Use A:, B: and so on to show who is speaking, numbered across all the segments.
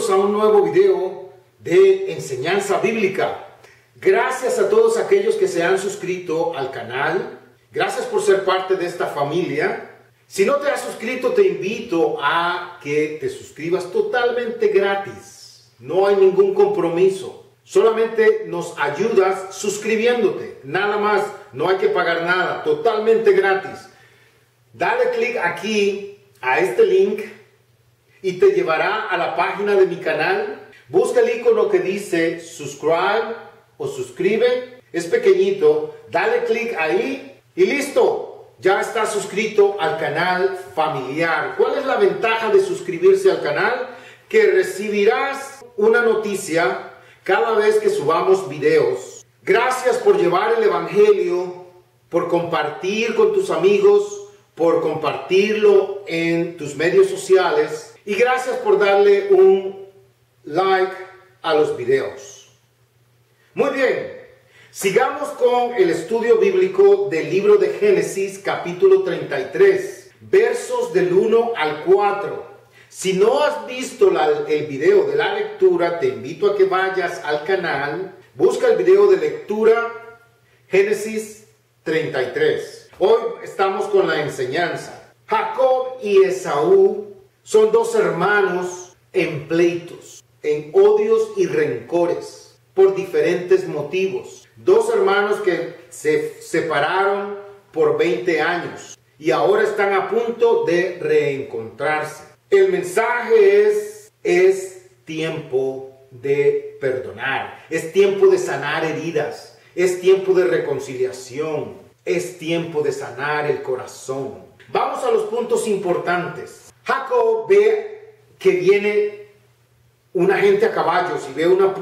A: bienvenidos a un nuevo video de enseñanza bíblica. Gracias a todos aquellos que se han suscrito al canal. Gracias por ser parte de esta familia. Si no te has suscrito, te invito a que te suscribas totalmente gratis. No hay ningún compromiso. Solamente nos ayudas suscribiéndote. Nada más. No hay que pagar nada. Totalmente gratis. Dale clic aquí a este link y te llevará a la página de mi canal. Busca el icono que dice subscribe o suscribe. Es pequeñito. Dale clic ahí y listo. Ya estás suscrito al canal familiar. ¿Cuál es la ventaja de suscribirse al canal? Que recibirás una noticia cada vez que subamos videos. Gracias por llevar el evangelio, por compartir con tus amigos, por compartirlo en tus medios sociales. Y gracias por darle un like a los videos. Muy bien, sigamos con el estudio bíblico del libro de Génesis, capítulo 33, versos del 1 al 4. Si no has visto el video de la lectura, te invito a que vayas al canal, busca el video de lectura Génesis 33. Hoy estamos con la enseñanza. Jacob y Esaú son dos hermanos en pleitos, en odios y rencores, por diferentes motivos. Dos hermanos que se separaron por 20 años y ahora están a punto de reencontrarse. El mensaje es tiempo de perdonar, es tiempo de sanar heridas, es tiempo de reconciliación, es tiempo de sanar el corazón. Vamos a los puntos importantes. Jacob ve que viene una gente a caballos y ve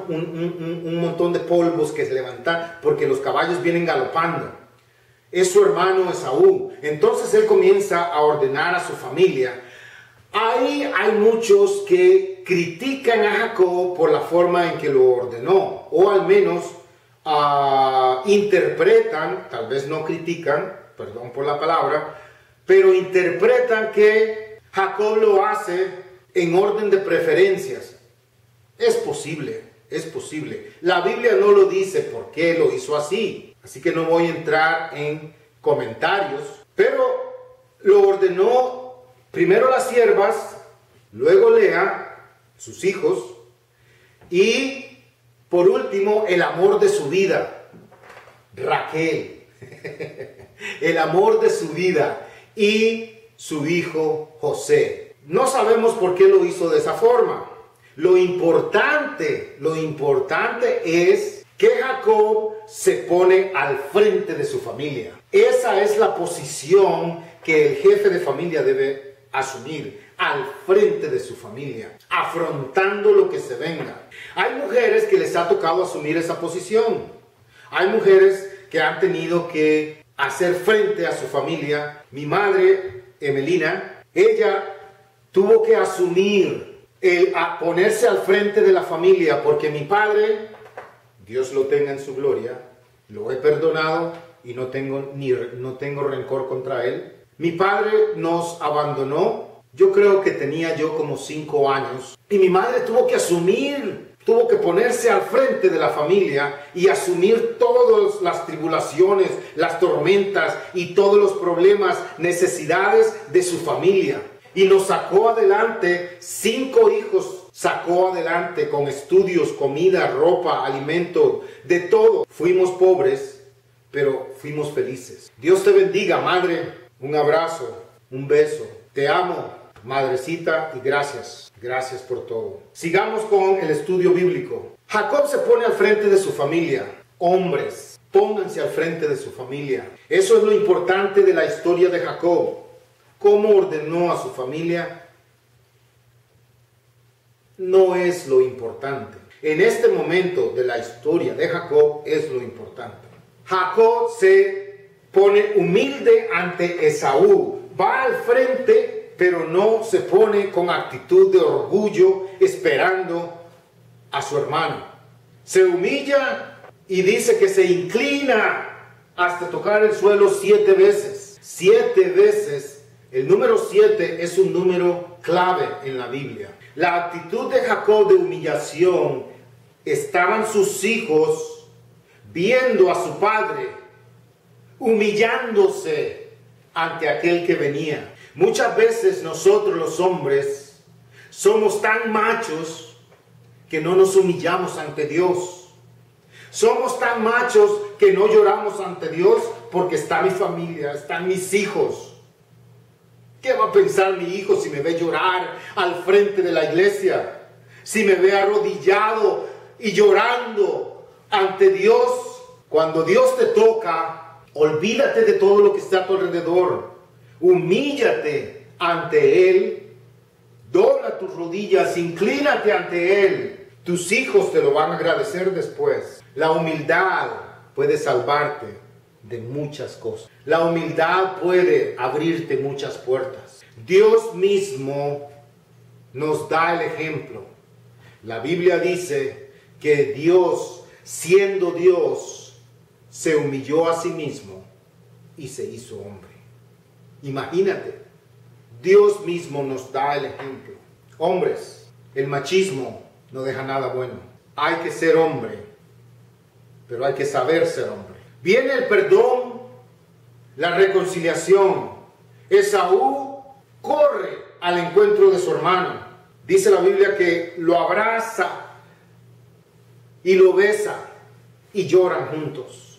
A: un montón de polvos que se levantan porque los caballos vienen galopando. Es su hermano Esaú. Entonces él comienza a ordenar a su familia. Ahí hay muchos que critican a Jacob por la forma en que lo ordenó, o al menos interpretan, tal vez no critican, perdón por la palabra, pero interpretan que Jacob lo hace en orden de preferencias. Es posible, es posible. La Biblia no lo dice por qué lo hizo así, así que no voy a entrar en comentarios, pero lo ordenó primero las siervas, luego Lea, sus hijos, y por último el amor de su vida, Raquel, el amor de su vida y su hijo José. No sabemos por qué lo hizo de esa forma. Lo importante es que Jacob se pone al frente de su familia. Esa es la posición que el jefe de familia debe asumir, al frente de su familia, afrontando lo que se venga. Hay mujeres que les ha tocado asumir esa posición. Hay mujeres que han tenido que hacer frente a su familia. Mi madre, Emelina, ella tuvo que asumir a ponerse al frente de la familia, porque mi padre, Dios lo tenga en su gloria, lo he perdonado y no tengo rencor contra él. Mi padre nos abandonó, yo creo que tenía yo como 5 años, y mi madre tuvo que ponerse al frente de la familia y asumir todas las tribulaciones, las tormentas y todos los problemas, necesidades de su familia. Y nos sacó adelante, 5 hijos sacó adelante con estudios, comida, ropa, alimento, de todo. Fuimos pobres, pero fuimos felices. Dios te bendiga, madre. Un abrazo, un beso. Te amo, madrecita, y gracias. Gracias por todo. Sigamos con el estudio bíblico. Jacob se pone al frente de su familia. Hombres, pónganse al frente de su familia. Eso es lo importante de la historia de Jacob. ¿Cómo ordenó a su familia? No es lo importante. En este momento de la historia de Jacob es lo importante. Jacob se pone humilde ante Esaú. Va al frente, pero no se pone con actitud de orgullo esperando a su hermano. Se humilla y dice que se inclina hasta tocar el suelo 7 veces. 7 veces El número 7 es un número clave en la Biblia. La actitud de Jacob de humillación, estaban sus hijos viendo a su padre humillándose ante aquel que venía. Muchas veces nosotros los hombres somos tan machos que no nos humillamos ante Dios. Somos tan machos que no lloramos ante Dios porque está mi familia, están mis hijos. ¿Qué va a pensar mi hijo si me ve llorar al frente de la iglesia? Si me ve arrodillado y llorando ante Dios. Cuando Dios te toca, olvídate de todo lo que está a tu alrededor. Humíllate ante Él. Dobla tus rodillas, inclínate ante Él. Tus hijos te lo van a agradecer después. La humildad puede salvarte de muchas cosas. La humildad puede abrirte muchas puertas. Dios mismo nos da el ejemplo. La Biblia dice que Dios, siendo Dios, se humilló a sí mismo y se hizo hombre. Imagínate, Dios mismo nos da el ejemplo. Hombres, el machismo no deja nada bueno. Hay que ser hombre, pero hay que saber ser hombre. Viene el perdón, la reconciliación. Esaú corre al encuentro de su hermano. Dice la Biblia que lo abraza y lo besa y lloran juntos.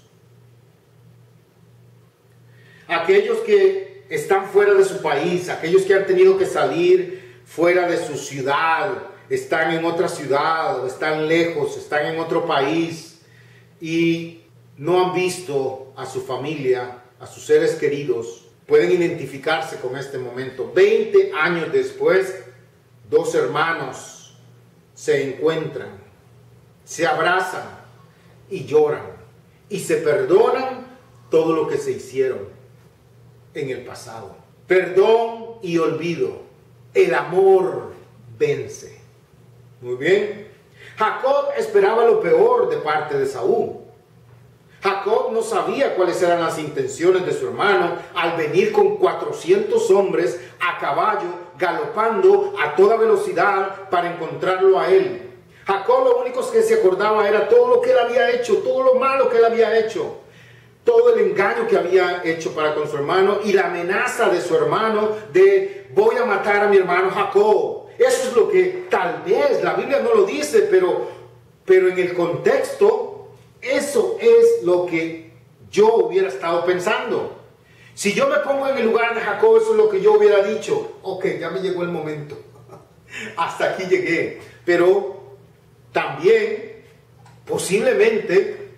A: Aquellos que están fuera de su país, aquellos que han tenido que salir fuera de su ciudad, están en otra ciudad o están lejos, están en otro país y no han visto a su familia, a sus seres queridos, pueden identificarse con este momento. 20 años después, dos hermanos se encuentran, se abrazan y lloran y se perdonan todo lo que se hicieron en el pasado. Perdón y olvido. El amor vence. Muy bien. Jacob esperaba lo peor de parte de Esaú. Jacob no sabía cuáles eran las intenciones de su hermano al venir con 400 hombres a caballo, galopando a toda velocidad para encontrarlo a él. Jacob lo único que se acordaba era todo lo que él había hecho, todo lo malo que él había hecho, todo el engaño que había hecho para con su hermano y la amenaza de su hermano de voy a matar a mi hermano Jacob. Eso es lo que tal vez, la Biblia no lo dice, pero en el contexto, eso es lo que yo hubiera estado pensando. Si yo me pongo en el lugar de Jacob, eso es lo que yo hubiera dicho. Ok, ya me llegó el momento. Hasta aquí llegué. Pero también, posiblemente,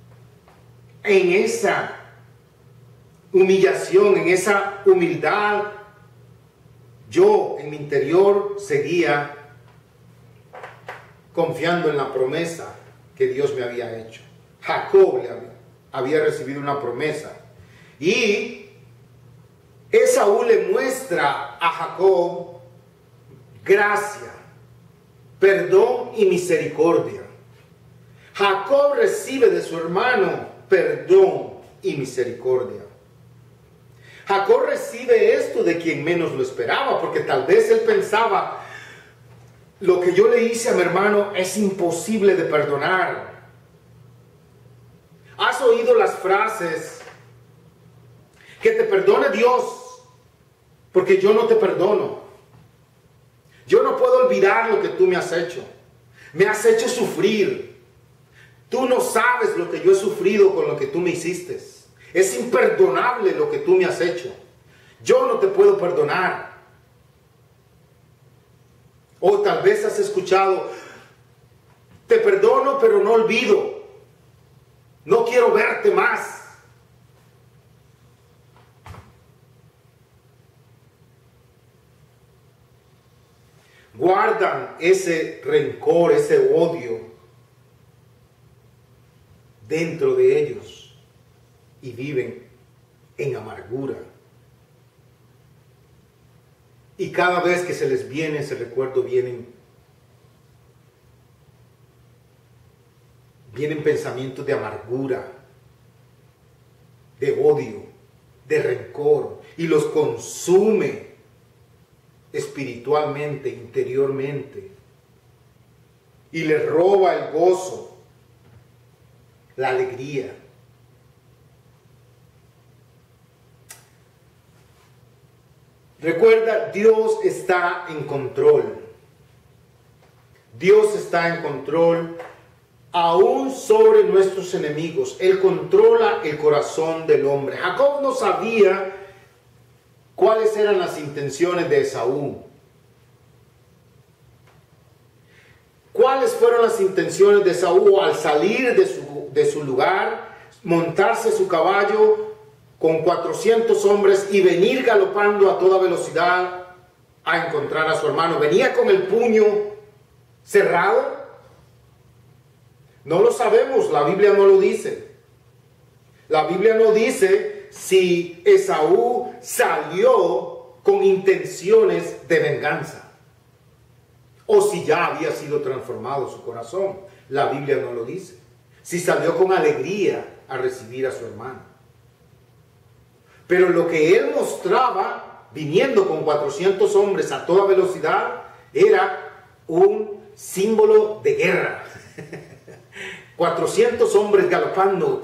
A: en esa humillación, en esa humildad, yo en mi interior seguía confiando en la promesa que Dios me había hecho. Jacob había recibido una promesa y Esaú le muestra a Jacob gracia, perdón y misericordia. Jacob recibe de su hermano perdón y misericordia. Jacob recibe esto de quien menos lo esperaba, porque tal vez él pensaba, lo que yo le hice a mi hermano es imposible de perdonar. ¿Has oído las frases? Que te perdone Dios, porque yo no te perdono. Yo no puedo olvidar lo que tú me has hecho. Me has hecho sufrir. Tú no sabes lo que yo he sufrido con lo que tú me hiciste. Es imperdonable lo que tú me has hecho. Yo no te puedo perdonar. O tal vez has escuchado, te perdono pero no olvido. No quiero verte más. Guardan ese rencor, ese odio dentro de ellos y viven en amargura. Y cada vez que se les viene ese recuerdo, vienen pensamientos de amargura, de odio, de rencor. y los consume espiritualmente, interiormente, y les roba el gozo, la alegría. Recuerda, Dios está en control. Dios está en control aún sobre nuestros enemigos. Él controla el corazón del hombre. Jacob no sabía cuáles eran las intenciones de Esaú. ¿Cuáles fueron las intenciones de Esaú al salir de su lugar, montarse su caballo con 400 hombres y venir galopando a toda velocidad a encontrar a su hermano? ¿Venía con el puño cerrado? No lo sabemos, la Biblia no lo dice. La Biblia no dice si Esaú salió con intenciones de venganza o si ya había sido transformado su corazón. La Biblia no lo dice. Si salió con alegría a recibir a su hermano. Pero lo que él mostraba, viniendo con 400 hombres a toda velocidad, era un símbolo de guerra. 400 hombres galopando.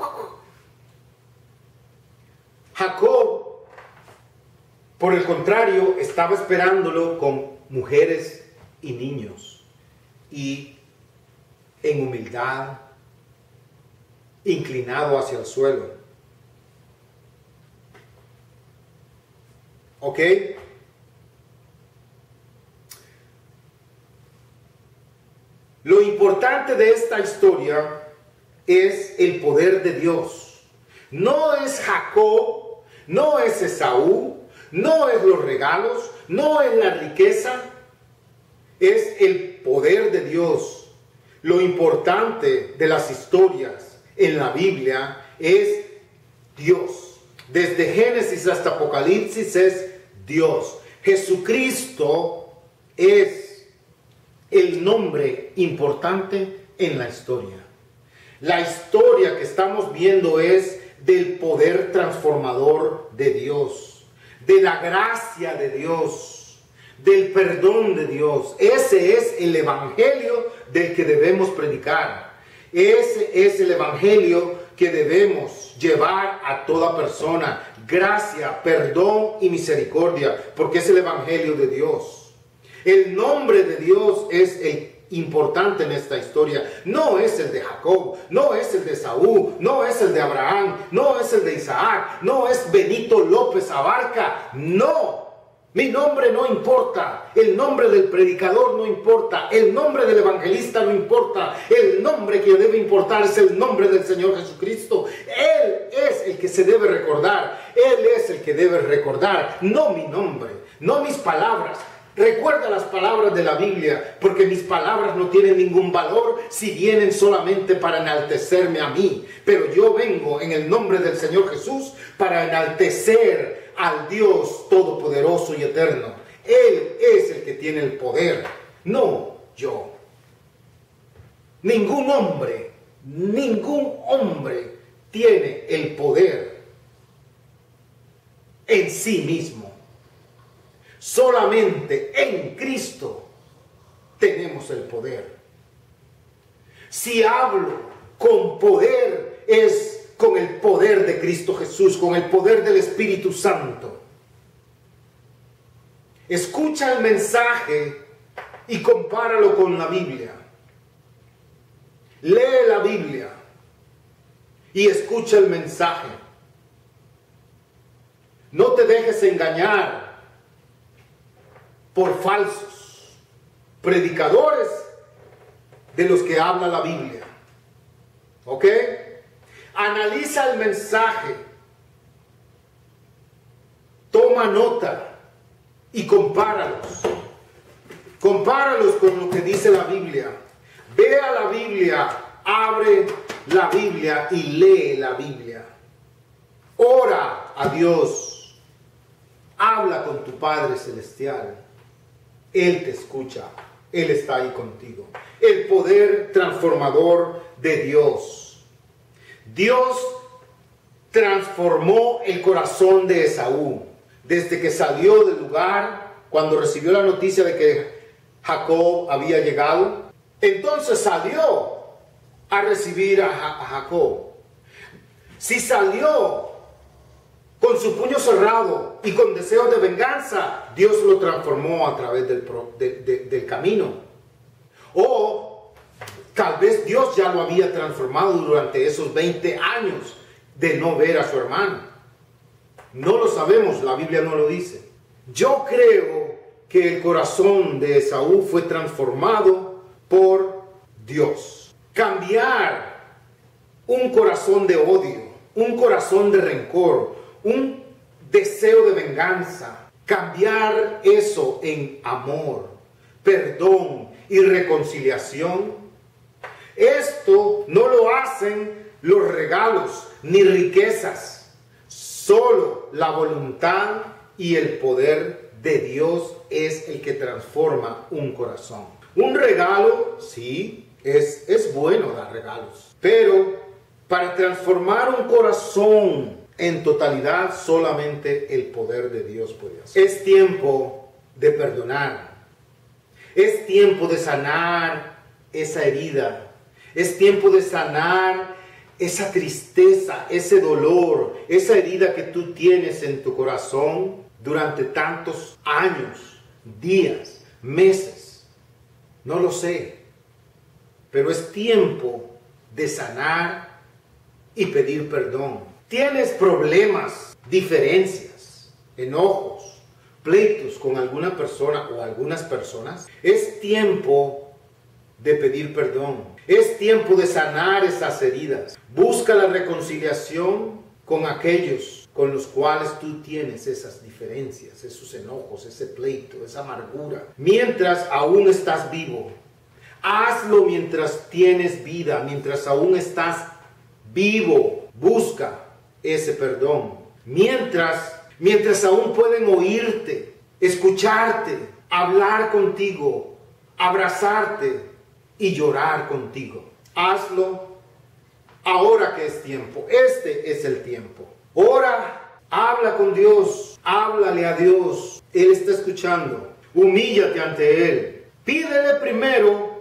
A: Jacob, por el contrario, estaba esperándolo con mujeres y niños, y en humildad, inclinado hacia el suelo. ¿Ok? Lo importante de esta historia es el poder de Dios. No es Jacob, no es Esaú, no es los regalos, no es la riqueza, es el poder de Dios. Lo importante de las historias en la Biblia es Dios. Desde Génesis hasta Apocalipsis es Dios. Jesucristo es el nombre importante en la historia. La historia que estamos viendo es del poder transformador de Dios, de la gracia de Dios, del perdón de Dios. Ese es el evangelio del que debemos predicar. Ese es el evangelio que debemos llevar a toda persona. Gracia, perdón y misericordia, porque es el evangelio de Dios. El nombre de Dios es el importante en esta historia. No es el de Jacob, no es el de Saúl, no es el de Abraham, no es el de Isaac, no es Benito López Abarca. No, mi nombre no importa, el nombre del predicador no importa, el nombre del evangelista no importa. El nombre que debe importar es el nombre del Señor Jesucristo. Él es el que se debe recordar, Él es el que debe recordar, no mi nombre, no mis palabras. Recuerda las palabras de la Biblia, porque mis palabras no tienen ningún valor si vienen solamente para enaltecerme a mí. Pero yo vengo en el nombre del Señor Jesús para enaltecer al Dios Todopoderoso y Eterno. Él es el que tiene el poder, no yo. Ningún hombre tiene el poder en sí mismo. Solamente en Cristo tenemos el poder. Si hablo con poder, es con el poder de Cristo Jesús, con el poder del Espíritu Santo. Escucha el mensaje y compáralo con la Biblia. Lee la Biblia y escucha el mensaje. No te dejes engañar por falsos predicadores de los que habla la Biblia. ¿Ok? Analiza el mensaje, toma nota y compáralos. Compáralos con lo que dice la Biblia. Ve a la Biblia, abre la Biblia y lee la Biblia. Ora a Dios. Habla con tu Padre Celestial. Él te escucha, Él está ahí contigo. El poder transformador de Dios. Dios transformó el corazón de Esaú. Desde que salió del lugar, cuando recibió la noticia de que Jacob había llegado, entonces salió a recibir a Jacob. Si salió con su puño cerrado y con deseos de venganza, Dios lo transformó a través del camino. O tal vez Dios ya lo había transformado durante esos 20 años de no ver a su hermano. No lo sabemos, la Biblia no lo dice. Yo creo que el corazón de Esaú fue transformado por Dios. Cambiar un corazón de odio, un corazón de rencor, un deseo de venganza, cambiar eso en amor, perdón y reconciliación. Esto no lo hacen los regalos ni riquezas, solo la voluntad y el poder de Dios es el que transforma un corazón. Un regalo, sí, es bueno dar regalos, pero para transformar un corazón en totalidad, solamente el poder de Dios puede hacer. Es tiempo de perdonar. Es tiempo de sanar esa herida. Es tiempo de sanar esa tristeza, ese dolor, esa herida que tú tienes en tu corazón durante tantos años, días, meses. No lo sé. Pero es tiempo de sanar y pedir perdón. Tienes problemas, diferencias, enojos, pleitos con alguna persona o algunas personas. Es tiempo de pedir perdón. Es tiempo de sanar esas heridas. Busca la reconciliación con aquellos con los cuales tú tienes esas diferencias, esos enojos, ese pleito, esa amargura. Mientras aún estás vivo. Hazlo mientras tienes vida, mientras aún estás vivo. Busca ese perdón. Mientras aún pueden oírte, escucharte, hablar contigo, abrazarte y llorar contigo. Hazlo ahora que es tiempo. Este es el tiempo. Ora, habla con Dios, háblale a Dios. Él está escuchando. Humíllate ante Él. Pídele primero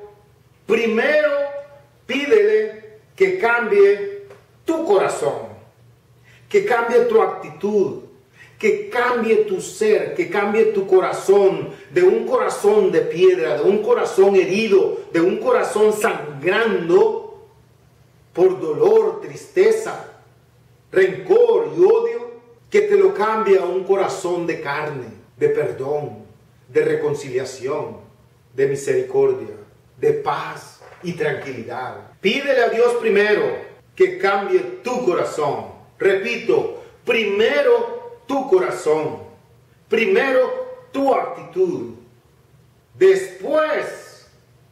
A: pídele que cambie tu corazón, que cambie tu actitud, que cambie tu ser, que cambie tu corazón, de un corazón de piedra, de un corazón herido, de un corazón sangrando por dolor, tristeza, rencor y odio, que te lo cambie a un corazón de carne, de perdón, de reconciliación, de misericordia, de paz y tranquilidad. Pídele a Dios primero que cambie tu corazón. Repito, primero tu corazón, primero tu actitud. Después,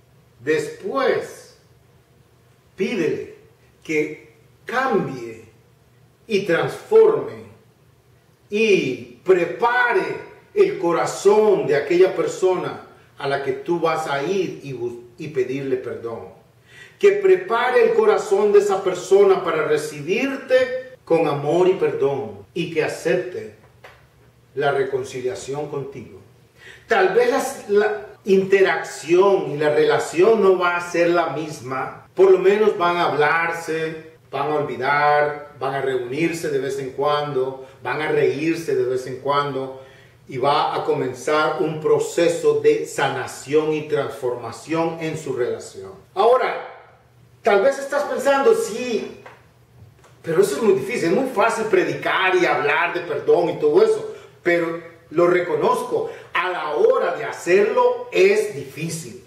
A: pídele que cambie y transforme y prepare el corazón de aquella persona a la que tú vas a ir y pedirle perdón. Que prepare el corazón de esa persona para recibirte con amor y perdón y que acepte la reconciliación contigo. Tal vez la interacción y la relación no va a ser la misma. Por lo menos van a hablarse, van a olvidar, van a reunirse de vez en cuando, van a reírse de vez en cuando. Y va a comenzar un proceso de sanación y transformación en su relación. Ahora, tal vez estás pensando, sí, pero eso es muy difícil. Es muy fácil predicar y hablar de perdón y todo eso. Pero lo reconozco, a la hora de hacerlo es difícil.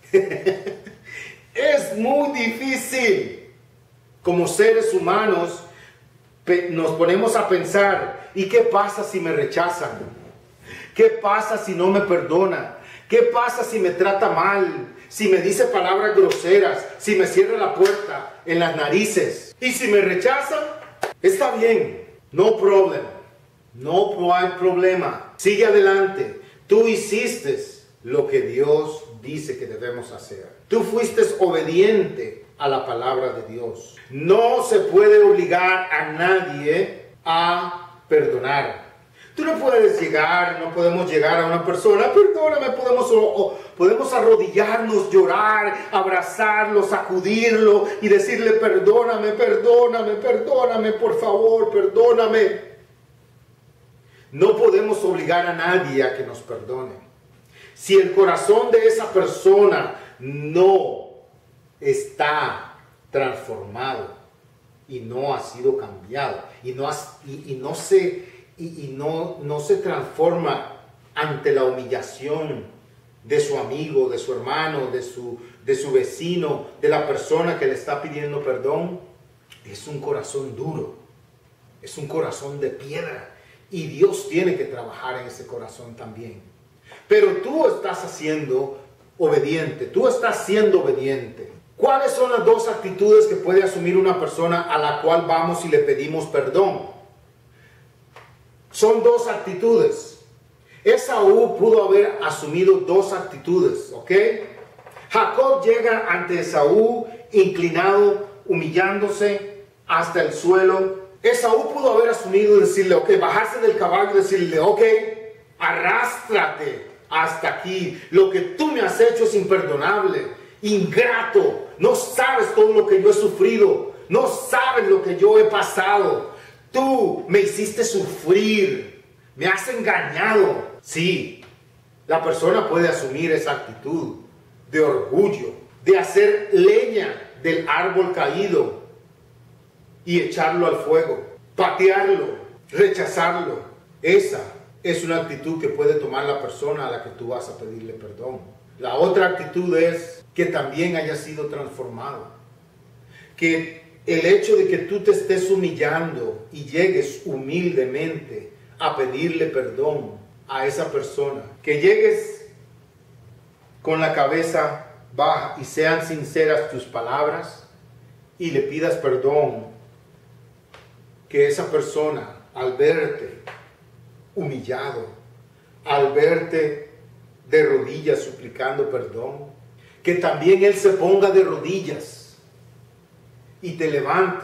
A: Es muy difícil. Como seres humanos nos ponemos a pensar, ¿y qué pasa si me rechazan? ¿Qué pasa si no me perdona? ¿Qué pasa si me trata mal? Si me dice palabras groseras, si me cierra la puerta en las narices. Y si me rechazan, está bien, no problem. No hay problema. Sigue adelante. Tú hiciste lo que Dios dice que debemos hacer. Tú fuiste obediente a la palabra de Dios. No se puede obligar a nadie a perdonar. Tú no puedes llegar, no podemos llegar a una persona, perdóname, podemos arrodillarnos, llorar, abrazarlo, sacudirlo y decirle perdóname, perdóname, perdóname, por favor, perdóname. No podemos obligar a nadie a que nos perdone. Si el corazón de esa persona no está transformado y no ha sido cambiado y no se transforma ante la humillación de su amigo, de su hermano, de su vecino, de la persona que le está pidiendo perdón, es un corazón duro, es un corazón de piedra, y Dios tiene que trabajar en ese corazón también. Pero tú estás siendo obediente. ¿Cuáles son las dos actitudes que puede asumir una persona a la cual vamos y le pedimos perdón? Son dos actitudes. Esaú pudo haber asumido dos actitudes, ¿ok? Jacob llega ante Esaú inclinado, humillándose hasta el suelo. Esaú pudo haber asumido y decirle, ok, bajarse del caballo y decirle, ok, arrástrate hasta aquí. Lo que tú me has hecho es imperdonable, ingrato. No sabes todo lo que yo he sufrido. No sabes lo que yo he pasado. Tú me hiciste sufrir. Me has engañado. Sí, la persona puede asumir esa actitud de orgullo, de hacer leña del árbol caído y echarlo al fuego, patearlo, rechazarlo. Esa es una actitud que puede tomar la persona a la que tú vas a pedirle perdón. La otra actitud es que también haya sido transformado. Que el hecho de que tú te estés humillando y llegues humildemente a pedirle perdón a esa persona, que llegues con la cabeza baja y sean sinceras tus palabras y le pidas perdón, que esa persona al verte humillado, al verte de rodillas suplicando perdón, que también él se ponga de rodillas y te levante,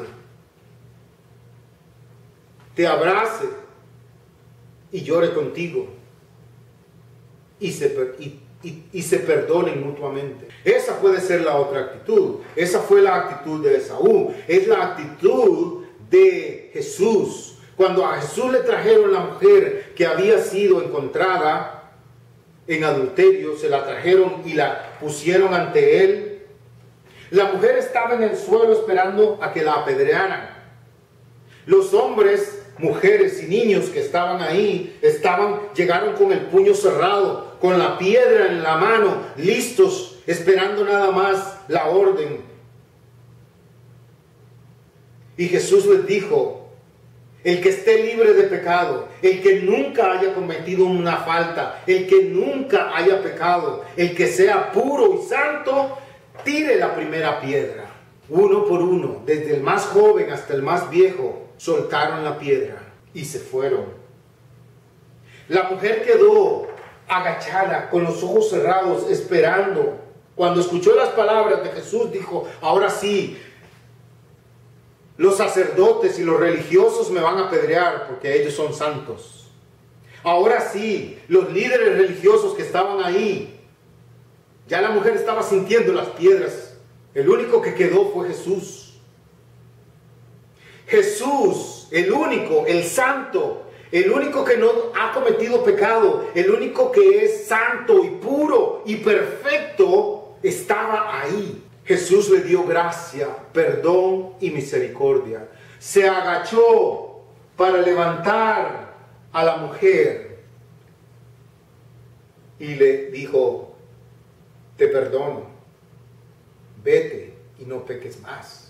A: te abrace y llore contigo y se perdonen mutuamente. Esa puede ser la otra actitud. Esa fue la actitud de Esaú. Es la actitud de Jesús. Cuando a Jesús le trajeron la mujer que había sido encontrada en adulterio, se la trajeron y la pusieron ante él. La mujer estaba en el suelo esperando a que la apedrearan. Los hombres, mujeres y niños que estaban ahí, llegaron con el puño cerrado, con la piedra en la mano, listos, esperando nada más la orden. Y Jesús les dijo, el que esté libre de pecado, el que nunca haya cometido una falta, el que nunca haya pecado, el que sea puro y santo, tire la primera piedra. Uno por uno, desde el más joven hasta el más viejo, soltaron la piedra y se fueron. La mujer quedó agachada, con los ojos cerrados, esperando. Cuando escuchó las palabras de Jesús, dijo, ahora sí, los sacerdotes y los religiosos me van a apedrear porque ellos son santos. Ahora sí, los líderes religiosos que estaban ahí, ya la mujer estaba sintiendo las piedras. El único que quedó fue Jesús. Jesús, el único, el santo, el único que no ha cometido pecado, el único que es santo y puro y perfecto, estaba ahí. Jesús le dio gracia, perdón y misericordia. Se agachó para levantar a la mujer y le dijo, te perdono, vete y no peques más.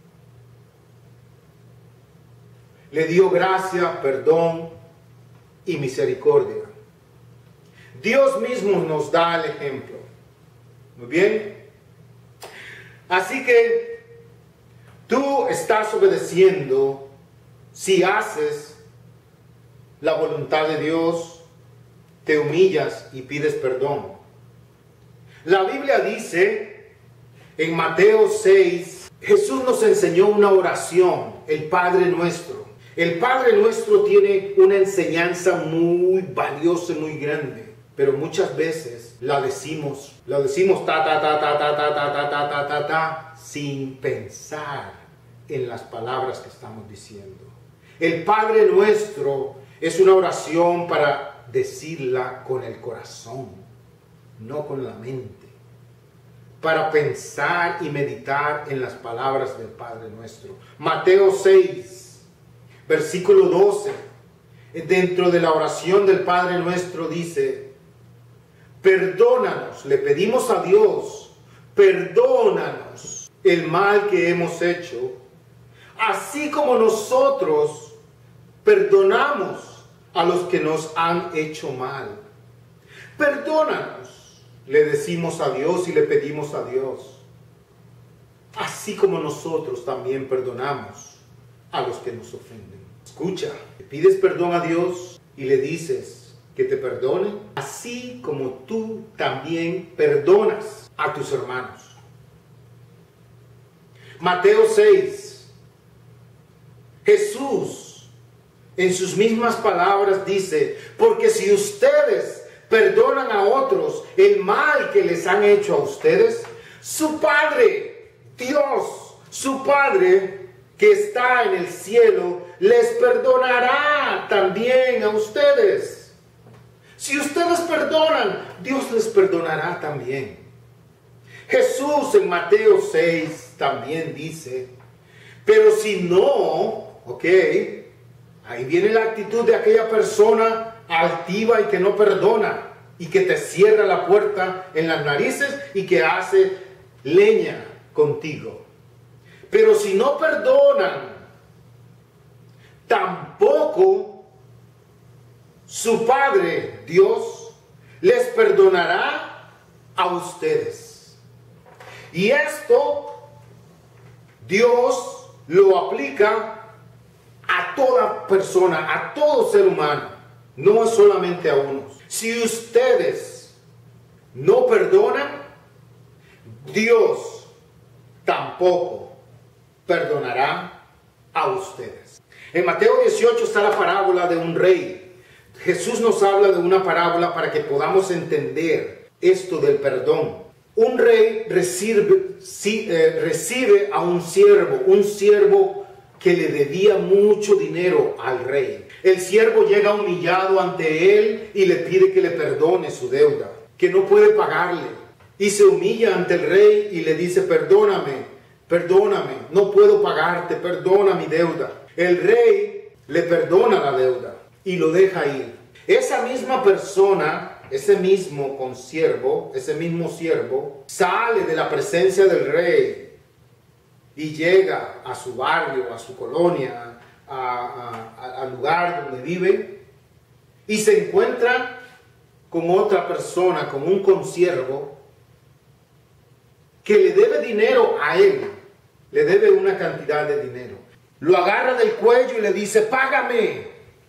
A: Le dio gracia, perdón y misericordia. Dios mismo nos da el ejemplo. Muy bien. Así que tú estás obedeciendo si haces la voluntad de Dios, te humillas y pides perdón. La Biblia dice En Mateo 6, Jesús nos enseñó una oración, el Padre Nuestro. El Padre Nuestro tiene una enseñanza muy valiosa y muy grande, pero muchas veces la decimos ta, ta, ta, ta, ta, ta, ta, ta, ta, ta, ta, ta, sin pensar en las palabras que estamos diciendo. El Padre Nuestro es una oración para decirla con el corazón, no con la mente. Para pensar y meditar en las palabras del Padre Nuestro. Mateo 6, versículo 12, dentro de la oración del Padre Nuestro dice: perdónanos, le pedimos a Dios, perdónanos el mal que hemos hecho, así como nosotros perdonamos a los que nos han hecho mal. Perdónanos, le decimos a Dios y le pedimos a Dios, así como nosotros también perdonamos a los que nos ofenden. Escucha, le pides perdón a Dios y le dices que te perdone, así como tú también perdonas a tus hermanos. Mateo 6, Jesús en sus mismas palabras dice: porque si ustedes perdonan a otros el mal que les han hecho a ustedes, su Padre, Dios, su Padre que está en el cielo, les perdonará también a ustedes. Si ustedes perdonan, Dios les perdonará también. Jesús en Mateo 6 también dice: pero si no, ahí viene la actitud de aquella persona altiva y que no perdona y que te cierra la puerta en las narices y que hace leña contigo. Pero si no perdonan, tampoco su Padre, Dios, les perdonará a ustedes. Y esto Dios lo aplica a toda persona, a todo ser humano, no solamente a unos. Si ustedes no perdonan, Dios tampoco perdonará a ustedes. En Mateo 18 está la parábola de un rey. Jesús nos habla de una parábola para que podamos entender esto del perdón. Un rey recibe a un siervo que le debía mucho dinero al rey. El siervo llega humillado ante él y le pide que le perdone su deuda, que no puede pagarle. Y se humilla ante el rey y le dice: perdóname, no puedo pagarte, perdona mi deuda. El rey le perdona la deuda y lo deja ir. Esa misma persona, ese mismo siervo, sale de la presencia del rey y llega a su barrio, a su colonia, al lugar donde vive, y se encuentra con otra persona, con un consiervo que le debe dinero a él, le debe una cantidad de dinero. Lo agarra del cuello y le dice: págame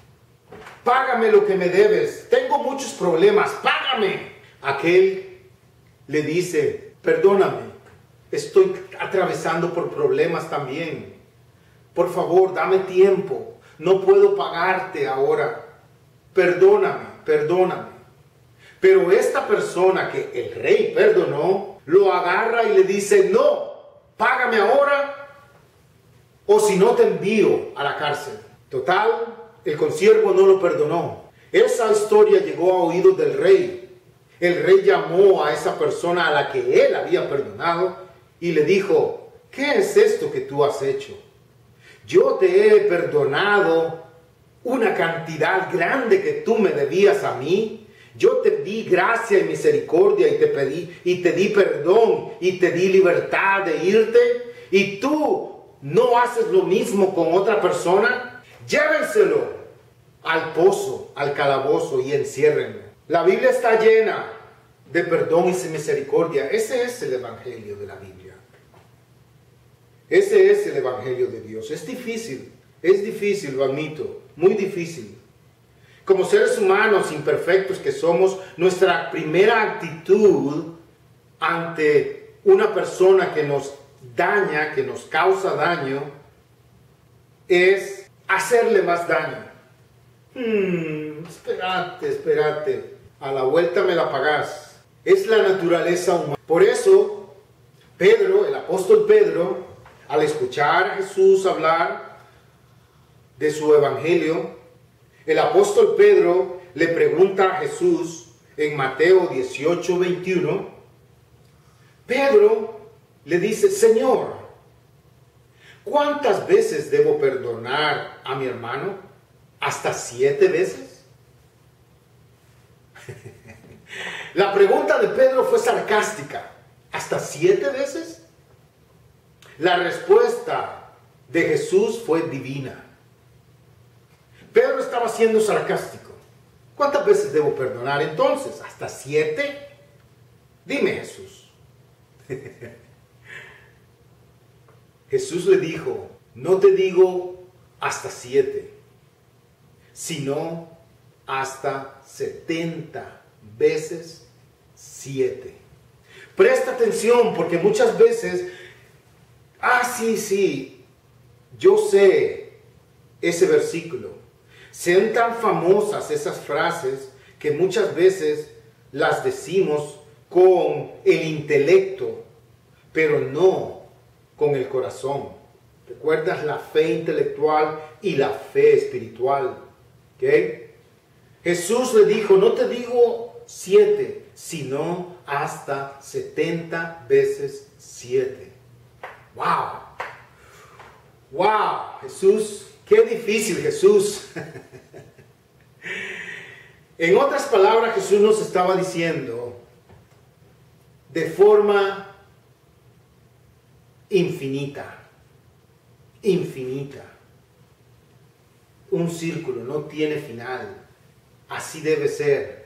A: lo que me debes, tengo muchos problemas, págame. Aquel le dice: perdóname, estoy atravesando por problemas también. Por favor, dame tiempo. No puedo pagarte ahora. Perdóname. Pero esta persona que el rey perdonó, lo agarra y le dice: no, págame ahora o si no te envío a la cárcel. Total, el consiervo no lo perdonó. Esa historia llegó a oídos del rey. El rey llamó a esa persona a la que él había perdonado y le dijo: ¿qué es esto que tú has hecho? Yo te he perdonado una cantidad grande que tú me debías a mí. Yo te di gracia y misericordia y te di perdón y te di libertad de irte. Y tú no haces lo mismo con otra persona. Llévenselo al pozo, al calabozo y enciérrenlo. La Biblia está llena de perdón y misericordia. Ese es el evangelio de la Biblia. Ese es el evangelio de Dios. Es difícil, lo admito, muy difícil. Como seres humanos imperfectos que somos, nuestra primera actitud ante una persona que nos daña, que nos causa daño, es hacerle más daño. Espérate, a la vuelta me la pagás. Es la naturaleza humana. Por eso, Pedro, el apóstol Pedro, al escuchar a Jesús hablar de su evangelio, el apóstol Pedro le pregunta a Jesús en Mateo 18:21, Pedro le dice, Señor, ¿cuántas veces debo perdonar a mi hermano? ¿Hasta 7 veces? La pregunta de Pedro fue sarcástica. ¿Hasta 7 veces? La respuesta de Jesús fue divina. Pedro estaba siendo sarcástico. ¿Cuántas veces debo perdonar entonces? ¿Hasta 7? Dime, Jesús. Jesús le dijo, no te digo hasta 7, sino hasta 70 veces 7. Presta atención, porque muchas veces, sí, yo sé ese versículo. Sean tan famosas esas frases que muchas veces las decimos con el intelecto, pero no con el corazón. ¿Recuerdas la fe intelectual y la fe espiritual? ¿Okay? Jesús le dijo, no te digo 7, sino hasta 70 veces 7. ¡Wow! ¡Wow! Jesús, qué difícil, Jesús. En otras palabras, Jesús nos estaba diciendo de forma infinita. Un círculo no tiene final. Así debe ser.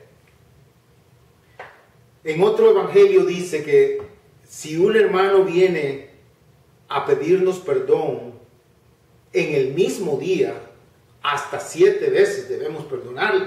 A: En otro evangelio dice que si un hermano viene a pedirnos perdón en el mismo día, hasta 7 veces debemos perdonarle.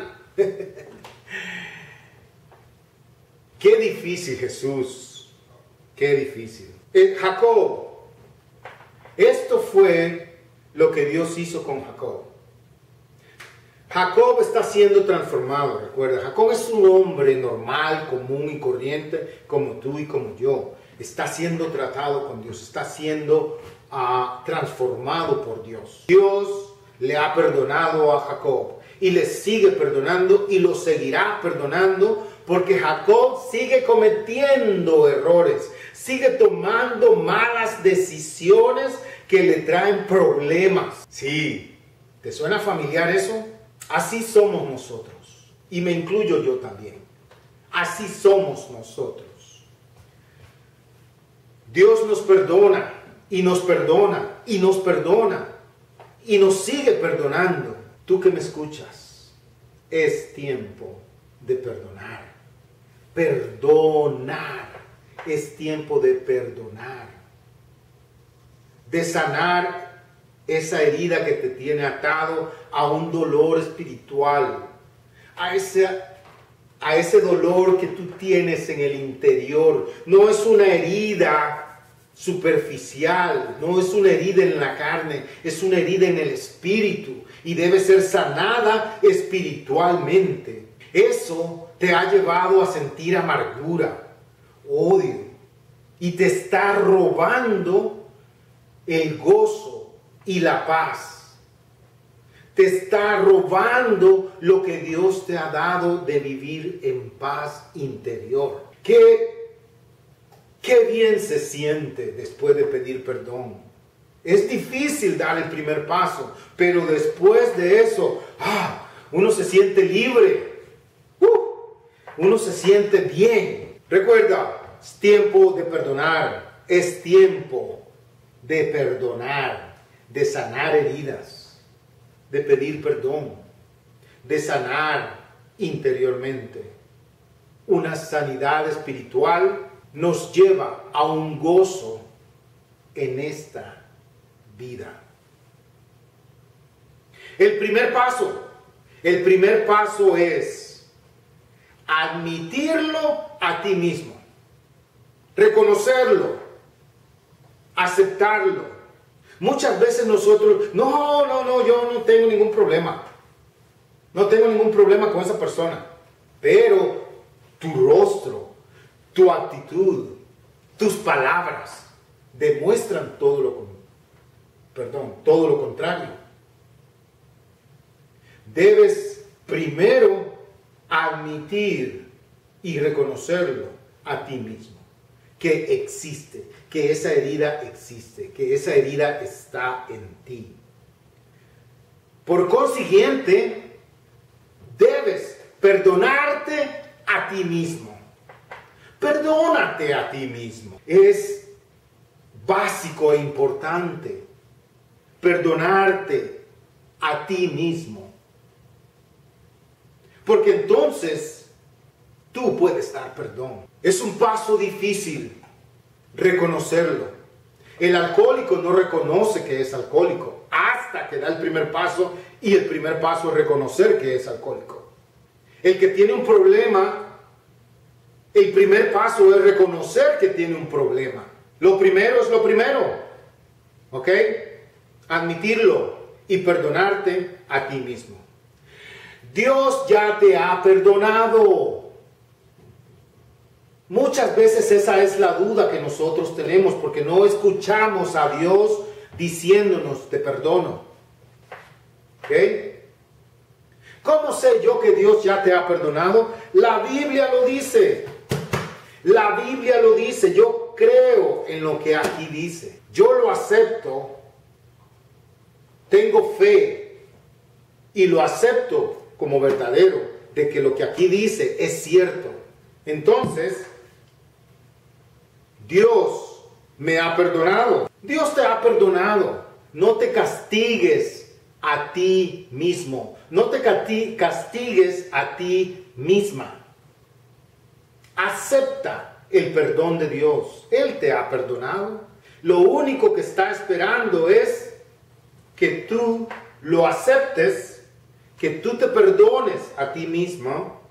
A: Qué difícil, Jesús. Qué difícil. Jacob. Esto fue lo que Dios hizo con Jacob. Jacob está siendo transformado, recuerda. Jacob es un hombre normal, común y corriente, como tú y como yo. Está siendo tratado con Dios, está siendo transformado por Dios. Dios le ha perdonado a Jacob y le sigue perdonando y lo seguirá perdonando, porque Jacob sigue cometiendo errores, sigue tomando malas decisiones que le traen problemas. Sí, ¿te suena familiar eso? Así somos nosotros, y me incluyo yo también. Así somos nosotros. Dios nos perdona, y nos perdona, y nos perdona, y nos sigue perdonando. Tú que me escuchas, es tiempo de perdonar. Perdonar, es tiempo de perdonar. De sanar esa herida que te tiene atado a un dolor espiritual, a ese dolor que tú tienes en el interior. No es una herida superficial, no es una herida en la carne, es una herida en el espíritu y debe ser sanada espiritualmente. Eso te ha llevado a sentir amargura, odio, y te está robando el gozo y la paz. Te está robando lo que Dios te ha dado de vivir en paz interior. Qué bien se siente después de pedir perdón. Es difícil dar el primer paso, pero después de eso, uno se siente libre. Uno se siente bien. Recuerda, es tiempo de perdonar. Es tiempo de perdonar, de sanar heridas, de pedir perdón, de sanar interiormente. Una sanidad espiritual nos lleva a un gozo en esta vida. El primer paso es admitirlo a ti mismo. reconocerlo, aceptarlo. Muchas veces nosotros, no, yo no tengo ningún problema. No tengo ningún problema con esa persona. Pero tu rostro, tu actitud, tus palabras demuestran todo lo contrario. Debes primero admitir y reconocerlo a ti mismo, que existe, que esa herida existe, que esa herida está en ti. Por consiguiente, debes perdonarte a ti mismo. Perdónate a ti mismo. Es básico e importante perdonarte a ti mismo. Porque entonces tú puedes dar perdón. Es un paso difícil reconocerlo. El alcohólico no reconoce que es alcohólico hasta que da el primer paso, y el primer paso es reconocer que es alcohólico. El que tiene un problema, el primer paso es reconocer que tiene un problema. Lo primero es lo primero. ¿Ok? Admitirlo y perdonarte a ti mismo. Dios ya te ha perdonado. Muchas veces esa es la duda que nosotros tenemos, porque no escuchamos a Dios diciéndonos te perdono. ¿Ok? ¿Cómo sé yo que Dios ya te ha perdonado? La Biblia lo dice. La Biblia lo dice. Yo creo en lo que aquí dice. Yo lo acepto. Tengo fe y lo acepto como verdadero, de que lo que aquí dice es cierto. Entonces, Dios me ha perdonado. Dios te ha perdonado. No te castigues a ti mismo. No te castigues a ti misma. Acepta el perdón de Dios. Él te ha perdonado. Lo único que está esperando es que tú lo aceptes, que tú te perdones a ti mismo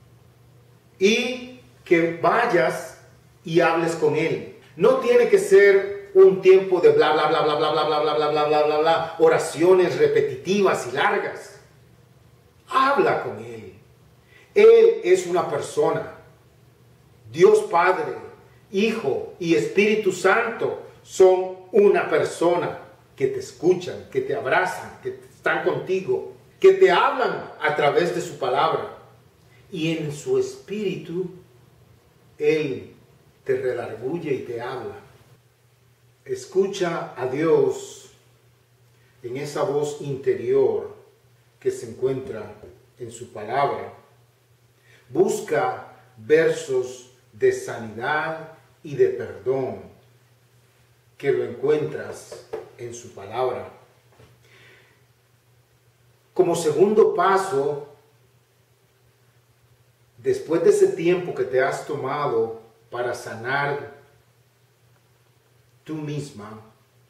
A: y que vayas y hables con Él. No tiene que ser un tiempo de bla, bla, bla, bla, bla, bla, bla, bla, bla, bla, bla, bla, bla, oraciones repetitivas y largas. Habla con Él. Él es una persona. Dios Padre, Hijo y Espíritu Santo son una persona que te escuchan, que te abrazan, que están contigo, que te hablan a través de su palabra. Y en su espíritu, Él te redarguye y te habla. Escucha a Dios en esa voz interior que se encuentra en su palabra. Busca versos de sanidad y de perdón que lo encuentras en su palabra. Como segundo paso, después de ese tiempo que te has tomado para sanar tú misma,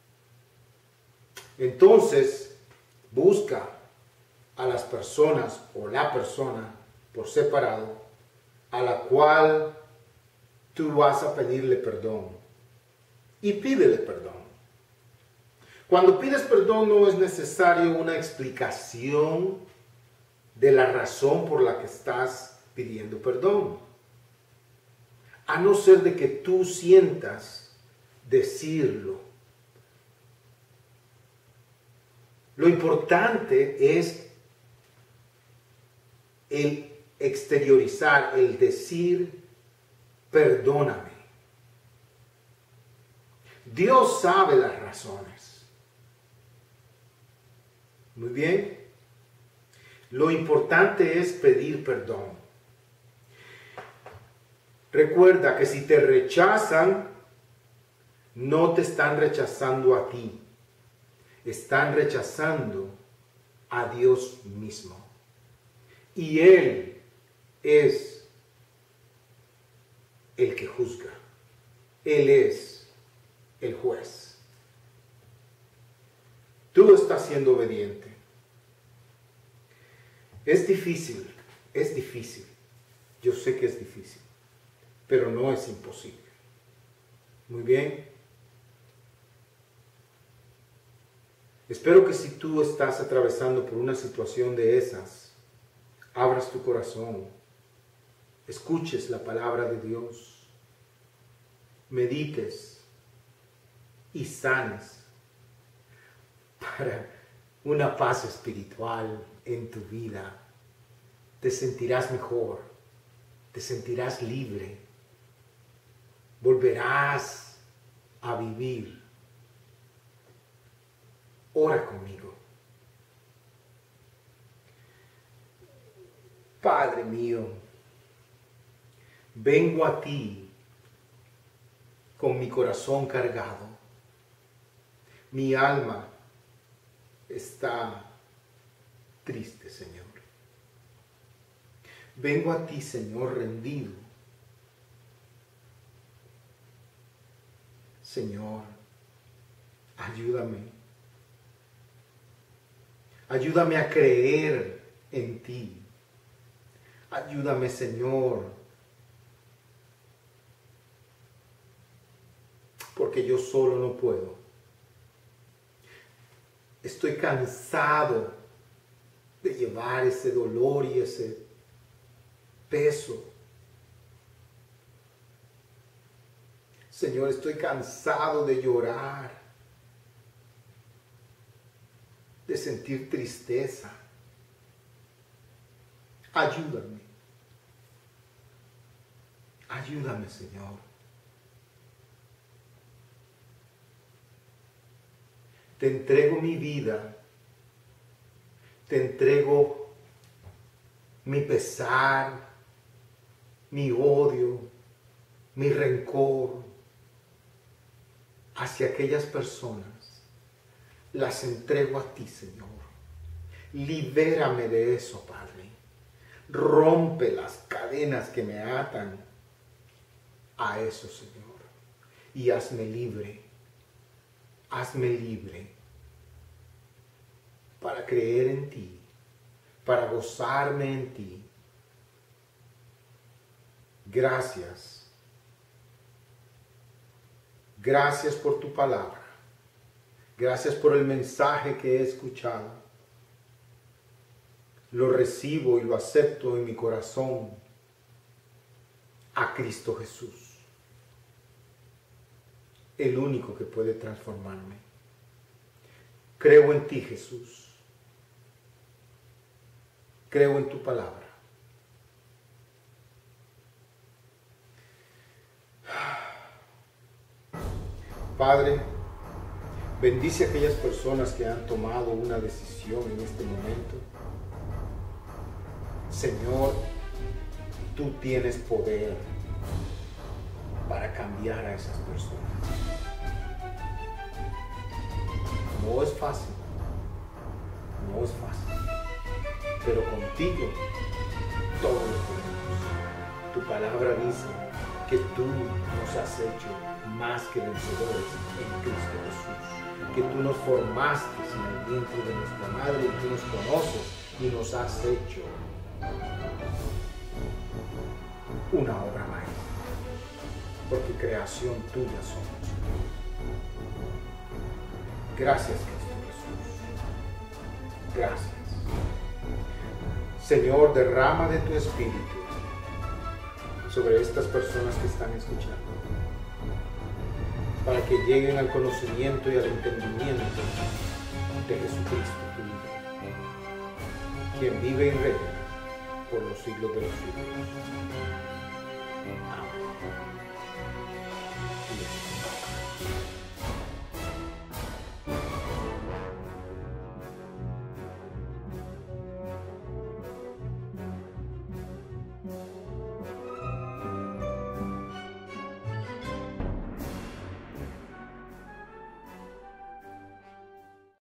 A: entonces busca a las personas o la persona por separado a la cual tú vas a pedirle perdón y pídele perdón. Cuando pides perdón no es necesario una explicación de la razón por la que estás pidiendo perdón. A no ser de que tú sientas decirlo. Lo importante es el exteriorizar, el decir, perdóname. Dios sabe las razones. Muy bien. Lo importante es pedir perdón. Recuerda que si te rechazan, no te están rechazando a ti. Están rechazando a Dios mismo. Y Él es el que juzga. Él es el juez. Tú estás siendo obediente. Es difícil. Yo sé que es difícil, pero no es imposible. Muy bien. Espero que si tú estás atravesando por una situación de esas, abras tu corazón, escuches la palabra de Dios, medites y sanes para una paz espiritual en tu vida. Te sentirás mejor, te sentirás libre, volverás a vivir. Ora conmigo. Padre mío, vengo a ti con mi corazón cargado. Mi alma está triste, Señor. Vengo a ti, Señor, rendido. Señor, ayúdame. Ayúdame a creer en ti. Ayúdame, Señor, porque yo solo no puedo. Estoy cansado de llevar ese dolor y ese peso. Señor, estoy cansado de llorar, de sentir tristeza. Ayúdame. Ayúdame, Señor. Te entrego mi vida. Te entrego mi pesar, mi odio, mi rencor hacia aquellas personas. Las entrego a ti, Señor. Libérame de eso, Padre. Rompe las cadenas que me atan a eso, Señor. Y hazme libre. Hazme libre para creer en ti, para gozarme en ti. Gracias. Gracias por tu palabra. Gracias por el mensaje que he escuchado. Lo recibo y lo acepto en mi corazón a Cristo Jesús, el único que puede transformarme. Creo en ti, Jesús. Creo en tu palabra. Padre, bendice a aquellas personas que han tomado una decisión en este momento. Señor, tú tienes poder para cambiar a esas personas. No es fácil, no es fácil, pero contigo todo lo podemos. Tu palabra dice que tú nos has hecho más que vencedores en Cristo Jesús, que tú nos formaste en el vientre de nuestra madre y tú nos conoces y nos has hecho una obra maestra, porque creación tuya somos. Gracias, Cristo Jesús. Gracias. Señor, derrama de tu Espíritu sobre estas personas que están escuchando, para que lleguen al conocimiento y al entendimiento de Jesucristo, tu Hijo, quien vive y reina por los siglos de los siglos.